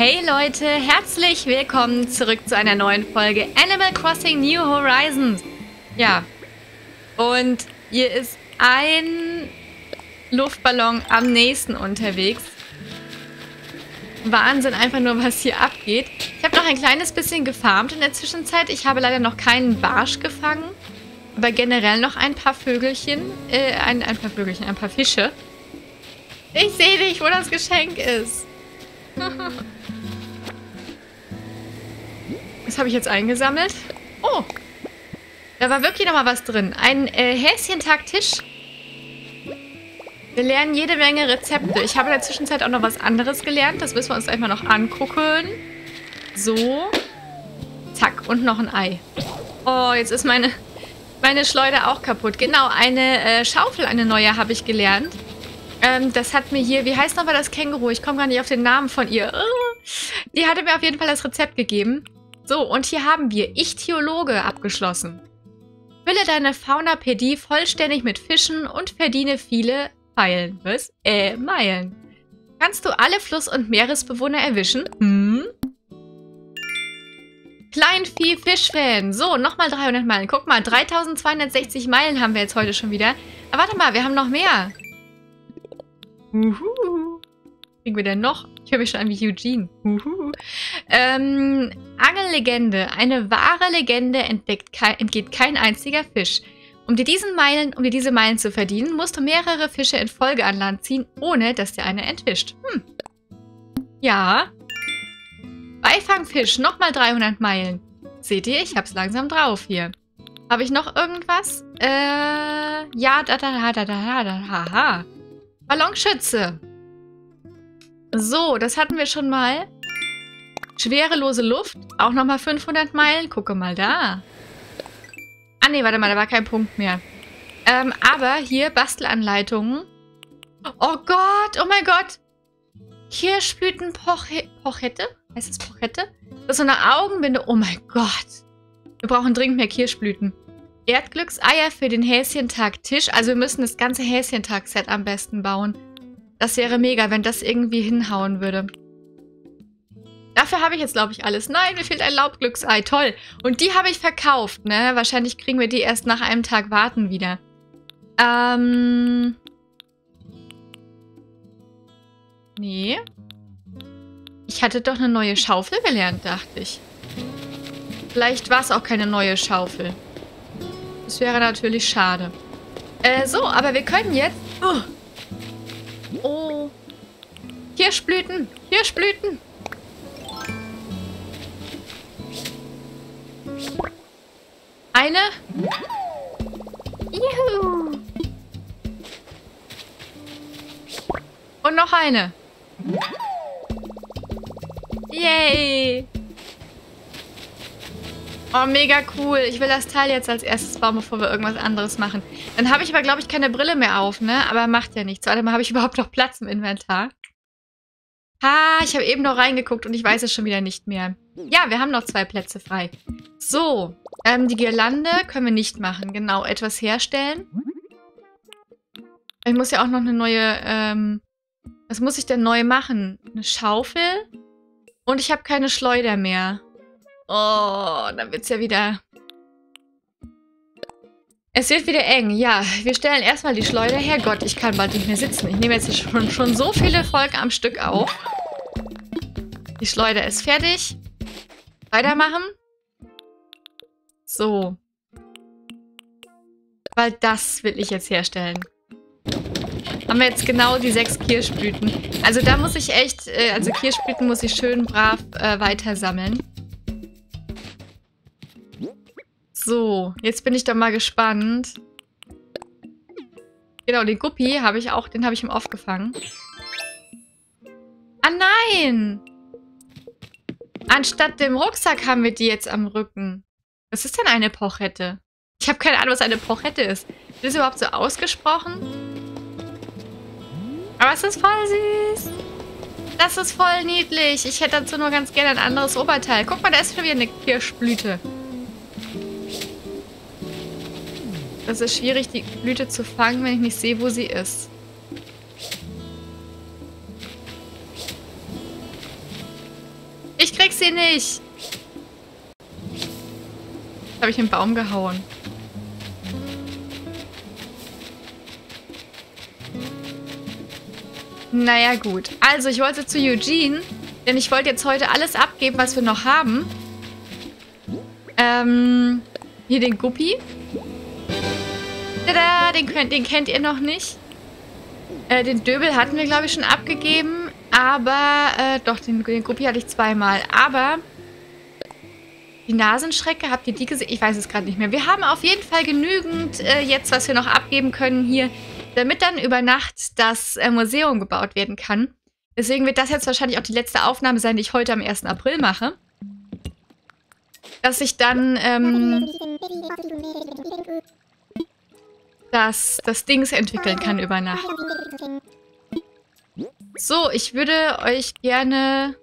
Hey Leute, herzlich willkommen zurück zu einer neuen Folge Animal Crossing New Horizons. Ja, und hier ist ein Luftballon am nächsten unterwegs. Wahnsinn, einfach nur, was hier abgeht. Ich habe noch ein kleines bisschen gefarmt in der Zwischenzeit. Ich habe leider noch keinen Barsch gefangen, aber generell noch ein paar Vögelchen, ein paar Fische. Ich sehe nicht, wo das Geschenk ist. Was habe ich jetzt eingesammelt? Oh, da war wirklich noch mal was drin. Ein Häschentag-Tisch. Wir lernen jede Menge Rezepte. Ich habe in der Zwischenzeit auch noch was anderes gelernt. Das müssen wir uns einmal noch angucken. So. Zack, und noch ein Ei. Oh, jetzt ist meine Schleuder auch kaputt. Genau, eine Schaufel, eine neue, habe ich gelernt. Das hat mir hier, wie heißt nochmal das Känguru? Ich komme gar nicht auf den Namen von ihr. Die hatte mir auf jeden Fall das Rezept gegeben. So, und hier haben wir Ichthyologe abgeschlossen. Fülle deine Faunapädie vollständig mit Fischen und verdiene viele Meilen. Was? Meilen. Kannst du alle Fluss- und Meeresbewohner erwischen? Kleinvieh-Fischfan. So, nochmal 300 Meilen. Guck mal, 3260 Meilen haben wir jetzt heute schon wieder. Aber warte mal, wir haben noch mehr. Kriegen wir denn noch? Ich höre mich schon an wie Eugene. Angellegende. Eine wahre Legende entgeht kein einziger Fisch. Um dir diese Meilen zu verdienen, musst du mehrere Fische in Folge an Land ziehen, ohne dass dir einer entwischt. Ja. Beifangfisch. Nochmal 300 Meilen. Seht ihr? Ich hab's langsam drauf hier. Habe ich noch irgendwas? Ja, da. Ballonschütze. So, das hatten wir schon mal. Schwerelose Luft. Auch nochmal 500 Meilen. Gucke mal da. Ah, nee, warte mal, da war kein Punkt mehr. Aber hier Bastelanleitungen. Oh Gott, oh mein Gott. Kirschblütenpochette. Heißt das Pochette? Das ist so eine Augenbinde. Oh mein Gott. Wir brauchen dringend mehr Kirschblüten. Erdglückseier für den Häschentag-Tisch. Also wir müssen das ganze Häschentag-Set am besten bauen. Das wäre mega, wenn das irgendwie hinhauen würde. Dafür habe ich jetzt, glaube ich, alles. Nein, mir fehlt ein Laubglücksei. Toll. Und die habe ich verkauft, ne? Wahrscheinlich kriegen wir die erst nach einem Tag warten wieder. Nee. Ich hatte doch eine neue Schaufel gelernt, dachte ich. Vielleicht war es auch keine neue Schaufel. Das wäre natürlich schade. So, aber wir können jetzt... Oh. Kirschblüten. Kirschblüten. Eine. Juhu. Und noch eine. Yay. Oh, mega cool. Ich will das Teil jetzt als erstes bauen, bevor wir irgendwas anderes machen. Dann habe ich aber, glaube ich, keine Brille mehr auf, ne? Aber macht ja nichts. Warte mal, habe ich überhaupt noch Platz im Inventar? Ich habe eben noch reingeguckt und ich weiß es schon wieder nicht mehr. Ja, wir haben noch 2 Plätze frei. So, die Girlande können wir nicht machen. Genau, etwas herstellen. Ich muss ja auch noch eine neue, was muss ich denn neu machen? Eine Schaufel? Und ich habe keine Schleuder mehr. Oh, dann wird's ja wieder... Es wird wieder eng, ja. Wir stellen erstmal die Schleuder her. Gott, ich kann bald nicht mehr sitzen. Ich nehme jetzt schon so viele Folgen am Stück auf. Die Schleuder ist fertig. Weitermachen. So. Weil das will ich jetzt herstellen. Haben wir jetzt genau die 6 Kirschblüten. Also da muss ich echt... also Kirschblüten muss ich schön brav weiter sammeln. So, jetzt bin ich doch mal gespannt. Genau, den Guppi habe ich auch, den habe ich im Off gefangen. Ah nein! Anstatt dem Rucksack haben wir die jetzt am Rücken. Was ist denn eine Pochette? Ich habe keine Ahnung, was eine Pochette ist. Ist das überhaupt so ausgesprochen? Aber es ist voll süß. Das ist voll niedlich. Ich hätte dazu nur ganz gerne ein anderes Oberteil. Guck mal, da ist schon wieder eine Kirschblüte. Das ist schwierig, die Blüte zu fangen, wenn ich nicht sehe, wo sie ist. Ich krieg sie nicht. Habe ich den Baum gehauen. Naja, gut. Also, ich wollte zu Eugene, denn ich wollte jetzt heute alles abgeben, was wir noch haben. Hier den Guppi. Tada, den kennt ihr noch nicht. Den Döbel hatten wir, glaube ich, schon abgegeben. Aber, doch, den Guppi hatte ich zweimal. Aber die Nasenschrecke, habt ihr die gesehen? Ich weiß es gerade nicht mehr. Wir haben auf jeden Fall genügend jetzt, was wir noch abgeben können hier, damit dann über Nacht das Museum gebaut werden kann. Deswegen wird das jetzt wahrscheinlich auch die letzte Aufnahme sein, die ich heute am 1. April mache. Dass ich dann das Dings entwickeln kann über Nacht. So, ich würde euch gerne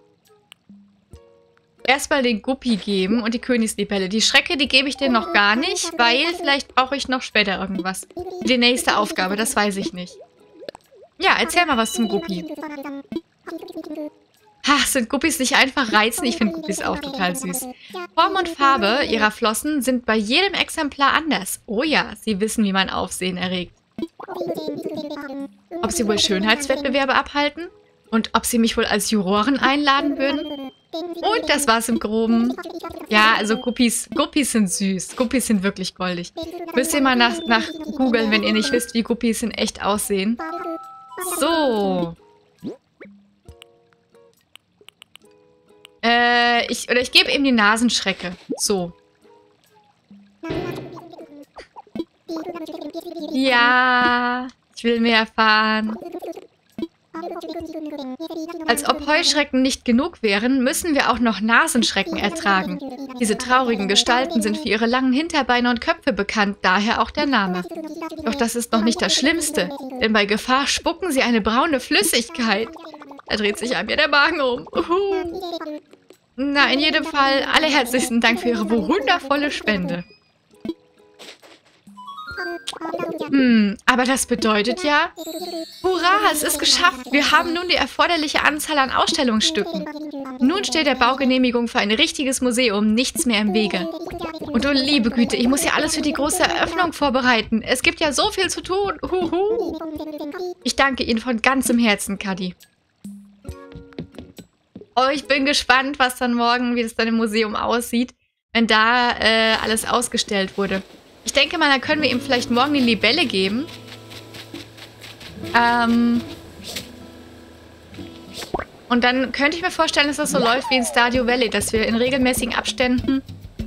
erstmal den Guppi geben und die Königslibelle. Die Schrecke, die gebe ich dir noch gar nicht, weil vielleicht brauche ich noch später irgendwas. Die nächste Aufgabe, das weiß ich nicht. Ja, erzähl mal was zum Guppi. Ach, sind Guppis nicht einfach reizend? Ich finde Guppis auch total süß. Form und Farbe ihrer Flossen sind bei jedem Exemplar anders. Oh ja, sie wissen, wie man Aufsehen erregt. Ob sie wohl Schönheitswettbewerbe abhalten? Und ob sie mich wohl als Juroren einladen würden? Und das war's im Groben. Ja, also Guppis sind süß. Guppis sind wirklich goldig. Müsst ihr mal nach googeln, wenn ihr nicht wisst, wie Guppis in echt aussehen. So. Ich gebe ihm die Nasenschrecke. So. Ja, ich will mehr erfahren. Als ob Heuschrecken nicht genug wären, müssen wir auch noch Nasenschrecken ertragen. Diese traurigen Gestalten sind für ihre langen Hinterbeine und Köpfe bekannt, daher auch der Name. Doch das ist noch nicht das Schlimmste, denn bei Gefahr spucken sie eine braune Flüssigkeit. Da dreht sich an mir der Magen um. Na, in jedem Fall, allerherzlichsten Dank für Ihre wundervolle Spende. Aber das bedeutet ja... Hurra, es ist geschafft! Wir haben nun die erforderliche Anzahl an Ausstellungsstücken. Nun steht der Baugenehmigung für ein richtiges Museum nichts mehr im Wege. Und du liebe Güte, ich muss ja alles für die große Eröffnung vorbereiten. Es gibt ja so viel zu tun. Huhu. Ich danke Ihnen von ganzem Herzen, Kadi. Oh, ich bin gespannt, was dann morgen, wie das dann im Museum aussieht, wenn da alles ausgestellt wurde. Ich denke mal, da können wir ihm vielleicht morgen die Libelle geben. Und dann könnte ich mir vorstellen, dass das so läuft wie in Stardew Valley, dass wir in regelmäßigen Abständen...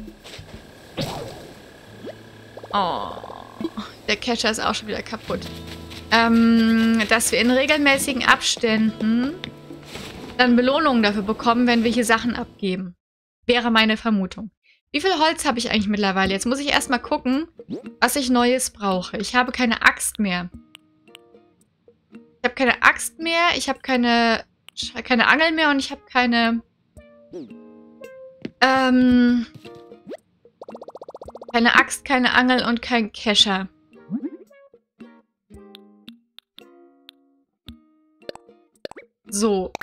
Oh, der Catcher ist auch schon wieder kaputt. Dass wir in regelmäßigen Abständen dann Belohnungen dafür bekommen, wenn wir hier Sachen abgeben. Wäre meine Vermutung. Wie viel Holz habe ich eigentlich mittlerweile? Jetzt muss ich erstmal gucken, was ich Neues brauche. Ich habe keine Axt mehr. Ich habe keine Axt mehr, ich habe keine Angel mehr und ich habe keine... keine Axt, keine Angel und kein Kescher. So.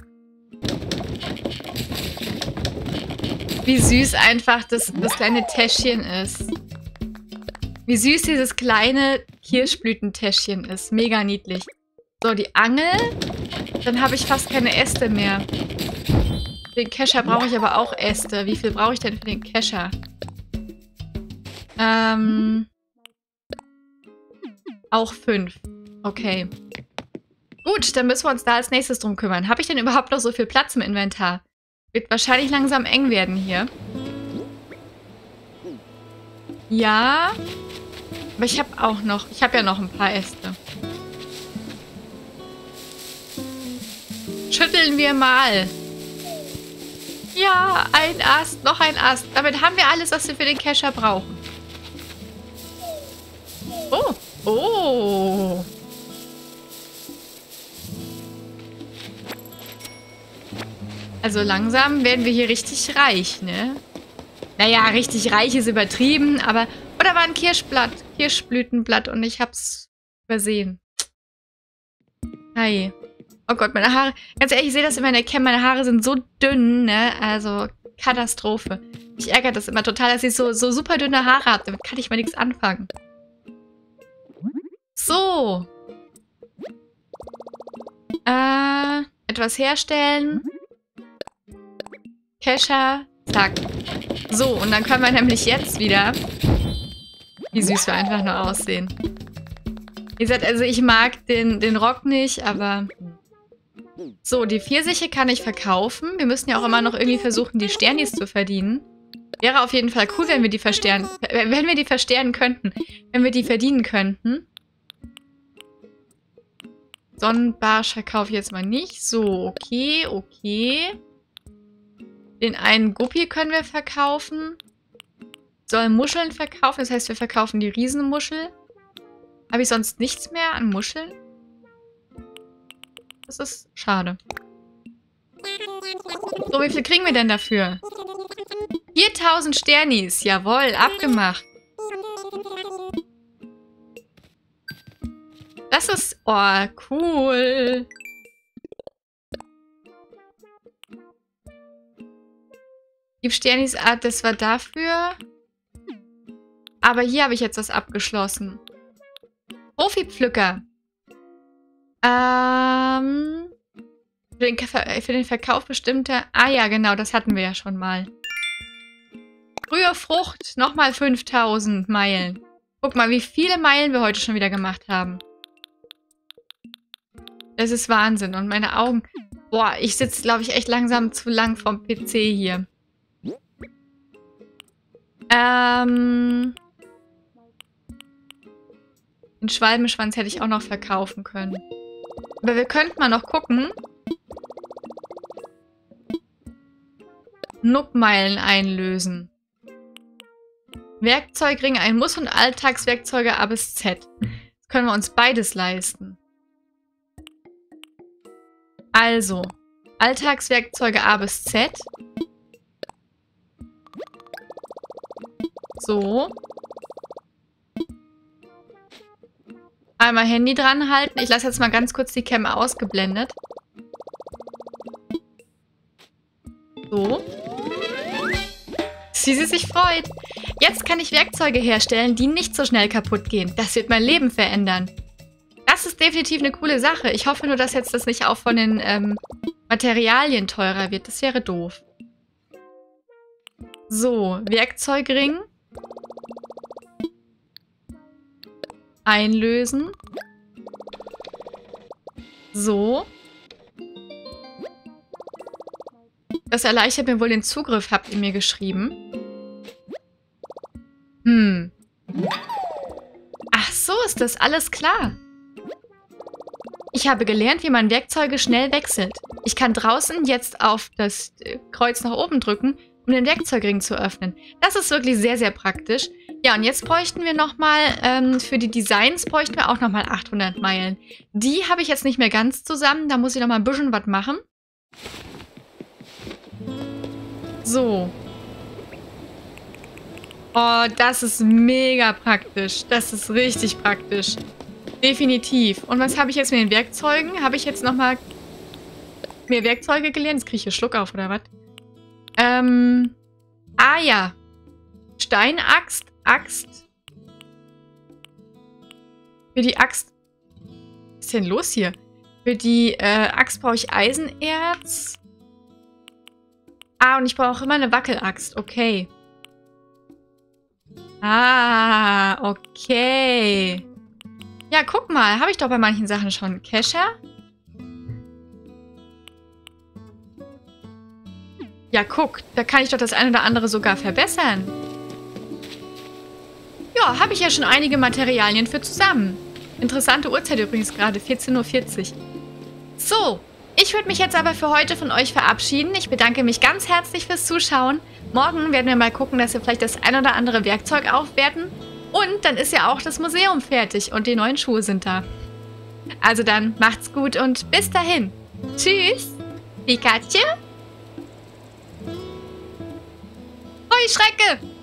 Wie süß einfach das kleine Täschchen ist. Wie süß dieses kleine Kirschblütentäschchen ist. Mega niedlich. So, die Angel. Dann habe ich fast keine Äste mehr. Für den Kescher brauche ich aber auch Äste. Wie viel brauche ich denn für den Kescher? Auch 5. Okay. Gut, dann müssen wir uns da als nächstes drum kümmern. Habe ich denn überhaupt noch so viel Platz im Inventar? Wird wahrscheinlich langsam eng werden hier. Ja. Aber ich habe auch noch... Ich habe ja noch ein paar Äste. Schütteln wir mal. Ja, ein Ast, noch ein Ast. Damit haben wir alles, was wir für den Kescher brauchen. Oh. Oh. Also langsam werden wir hier richtig reich, ne? Naja, richtig reich ist übertrieben, aber... Oder war ein Kirschblütenblatt und ich hab's übersehen. Hi. Oh Gott, meine Haare. Ganz ehrlich, ich sehe das immer in der Cam. Meine Haare sind so dünn, ne? Also, Katastrophe. Mich ärgert das immer total, dass ich so super dünne Haare habe. Damit kann ich mal nichts anfangen. So. Etwas herstellen. Kescher. Zack. So, und dann können wir nämlich jetzt wieder... Wie süß wir einfach nur aussehen. Wie gesagt, also ich mag den Rock nicht, aber... So, die Pfirsiche kann ich verkaufen. Wir müssen ja auch immer noch irgendwie versuchen, die Sternis zu verdienen. Wäre auf jeden Fall cool, wenn wir die versternen könnten. Wenn wir die verdienen könnten. Sonnenbarsch verkaufe ich jetzt mal nicht. So, okay. Den einen Guppi können wir verkaufen. Sollen Muscheln verkaufen. Das heißt, wir verkaufen die Riesenmuschel. Habe ich sonst nichts mehr an Muscheln? Das ist schade. So, wie viel kriegen wir denn dafür? 4000 Sternis. Jawohl, abgemacht. Das ist... Oh, cool. Die Sternis, das war dafür. Aber hier habe ich jetzt was abgeschlossen. Profipflücker. Für den Verkauf bestimmter... Ah ja, genau, das hatten wir ja schon mal. Frühe Frucht, nochmal 5000 Meilen. Guck mal, wie viele Meilen wir heute schon wieder gemacht haben. Das ist Wahnsinn. Und meine Augen... Boah, ich sitze, glaube ich, echt langsam zu lang vom PC hier. Den Schwalbenschwanz hätte ich auch noch verkaufen können. Aber wir könnten mal noch gucken. Nuckmeilen einlösen. Werkzeugring, ein Muss- und Alltagswerkzeuge A bis Z. Das können wir uns beides leisten. Also, Alltagswerkzeuge A bis Z. So. Einmal Handy dran halten. Ich lasse jetzt mal ganz kurz die Cam ausgeblendet. So. Wie sie sich freut. Jetzt kann ich Werkzeuge herstellen, die nicht so schnell kaputt gehen. Das wird mein Leben verändern. Das ist definitiv eine coole Sache. Ich hoffe nur, dass jetzt das nicht auch von den Materialien teurer wird. Das wäre doof. So, Werkzeugring. Einlösen. So. Das erleichtert mir wohl den Zugriff, habt ihr mir geschrieben. Ach so, ist das alles klar. Ich habe gelernt, wie man Werkzeuge schnell wechselt. Ich kann draußen jetzt auf das Kreuz nach oben drücken, um den Werkzeugring zu öffnen. Das ist wirklich sehr, sehr praktisch. Ja, und jetzt bräuchten wir nochmal, für die Designs bräuchten wir auch nochmal 800 Meilen. Die habe ich jetzt nicht mehr ganz zusammen. Da muss ich nochmal ein bisschen was machen. So. Oh, das ist mega praktisch. Das ist richtig praktisch. Definitiv. Und was habe ich jetzt mit den Werkzeugen? Habe ich jetzt nochmal mehr Werkzeuge gelernt? Jetzt kriege ich hier Schluck auf, oder was? Ah ja. Steinaxt, Axt. Für die Axt... Was ist denn los hier? Für die Axt brauche ich Eisenerz. Ah, und ich brauche auch immer eine Wackelaxt. Okay. Ah, okay. Ja, guck mal. Habe ich doch bei manchen Sachen schon. Kescher? Ja, guck. Da kann ich doch das eine oder andere sogar verbessern. Ja, habe ich ja schon einige Materialien für zusammen. Interessante Uhrzeit übrigens gerade. 14:40 Uhr. So. Ich würde mich jetzt aber für heute von euch verabschieden. Ich bedanke mich ganz herzlich fürs Zuschauen. Morgen werden wir mal gucken, dass wir vielleicht das ein oder andere Werkzeug aufwerten. Und dann ist ja auch das Museum fertig und die neuen Schuhe sind da. Also dann macht's gut und bis dahin. Tschüss. Pikachu. Heuschrecke.